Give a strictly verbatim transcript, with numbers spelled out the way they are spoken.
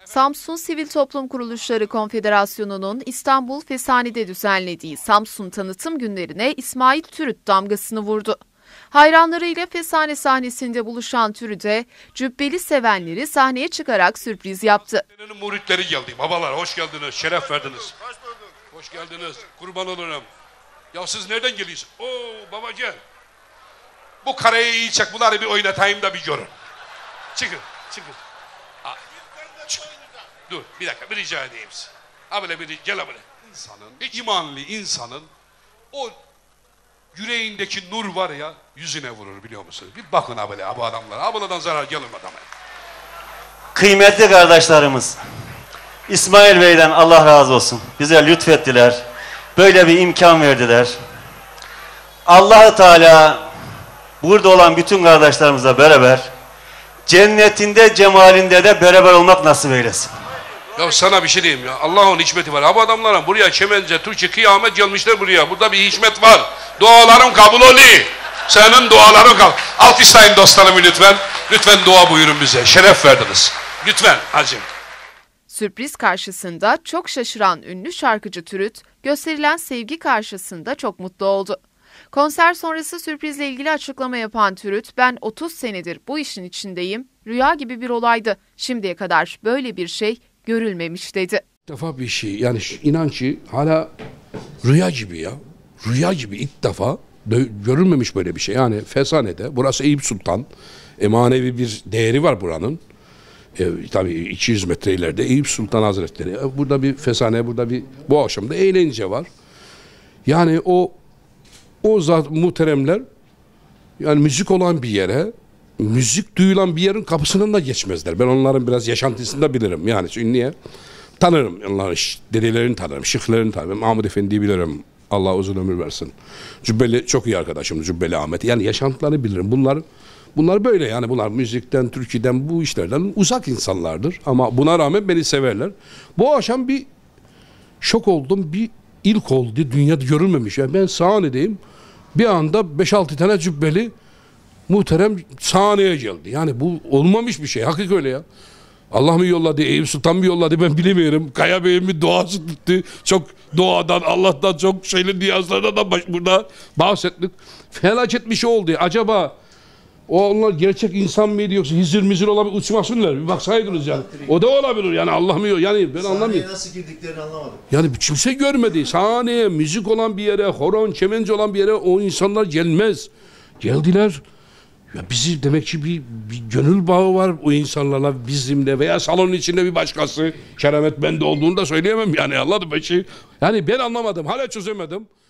Samsun Sivil Toplum Kuruluşları Konfederasyonu'nun İstanbul Fesani'de düzenlediği Samsun Tanıtım Günlerine İsmail Türüt damgasını vurdu. Hayranlarıyla Fesane sahnesinde buluşan Türüt'e cübbeli sevenleri sahneye çıkarak sürpriz yaptı. Muritleri geldi. Babalar hoş geldiniz, şeref verdiniz. Hoş bulduk. Hoş geldiniz, kurban olurum. Ya siz nereden geliyorsunuz? Oo baba gel. Bu kareyi iyi çek, bunları bir oynatayım da bir görün. Çıkın, çıkın. Aa, çık. Dur bir dakika, bir rica edeyim size. Ha böyle bir gel ha böyle. İnsanın, imanlı insanın o yüreğindeki nur var ya, yüzüne vurur biliyor musunuz? Bir bakın ha böyle bu adamlara. Ha buradan zarar gelmez adama. Kıymetli kardeşlerimiz, İsmail Bey'den Allah razı olsun. Bize lütfettiler. Böyle bir imkan verdiler. Allah-u Teala burada olan bütün kardeşlerimizle beraber cennetinde, cemalinde de beraber olmak nasip eylesin. Ya sana bir şey diyeyim ya. Allah'ın hikmeti var. Ha bu adamların buraya Çemence, Türkçe, kıyamet gelmişler buraya. Burada bir hikmet var. Dualarım kabul oluyor. Senin duaların kabul. Alkışlayın dostlarımı lütfen. Lütfen dua buyurun bize. Şeref verdiniz. Lütfen hacım. Sürpriz karşısında çok şaşıran ünlü şarkıcı Türüt, gösterilen sevgi karşısında çok mutlu oldu. Konser sonrası sürprizle ilgili açıklama yapan Türüt, ben otuz senedir bu işin içindeyim, rüya gibi bir olaydı, şimdiye kadar böyle bir şey görülmemiş dedi. İlk defa bir şey, yani inancı hala rüya gibi ya, rüya gibi ilk defa görülmemiş böyle bir şey. Yani Fesane'de, burası Eyüp Sultan, emanevi bir değeri var buranın. E, tabii iki yüz metre ileride Eyüp Sultan Hazretleri. E, burada bir Fesane, burada bir bu akşamda eğlence var. Yani o o zat muhteremler yani müzik olan bir yere, müzik duyulan bir yerin kapısından da geçmezler. Ben onların biraz yaşantısını da bilirim. Yani çünkü niye? Tanırım onların, dedelerini tanırım, şıklarını tanırım. Mahmud Efendi'yi bilirim. Allah uzun ömür versin. Cübbeli çok iyi arkadaşım, Cübbeli Ahmet. Yani yaşantılarını bilirim. Bunlar bunlar böyle yani bunlar müzikten, türküden, bu işlerden uzak insanlardır. Ama buna rağmen beni severler. Bu akşam bir şok oldum, bir ilk oldu. Dünyada görülmemiş. Yani ben sahnedeyim. Bir anda beş altı tane cübbeli muhterem sahneye geldi. Yani bu olmamış bir şey. Hakik öyle ya. Allah mı yolladı, Eyüp Sultan mı yolladı ben bilemiyorum. Kaya Bey'in bir duası tuttu. Çok duadan, Allah'tan çok şeyli niyazlardan da baş, burada bahsettik. Felaket bir şey oldu. Acaba o onlar gerçek insan mıydı yoksa hizir mizir olabilir, uçmasınlar. Bir baksaydınız yani. O da olabilir yani Allah mı yok. Yani ben anlamıyorum. Sahneye nasıl girdiklerini anlamadım. Yani kimse görmedi. Sahneye, müzik olan bir yere, horon, çemence olan bir yere o insanlar gelmez. Geldiler. Ya bizi demek ki bir, bir gönül bağı var o insanlarla bizimle veya salonun içinde bir başkası. Keramet bende olduğunu da söyleyemem yani anladım ben şey. Yani ben anlamadım. Hala çözemedim.